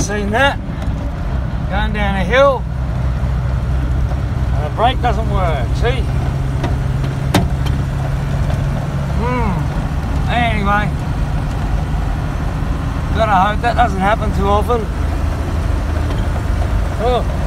seen that. Going down a hill and the brake doesn't work, see? Anyway, gotta hope that doesn't happen too often. Oh.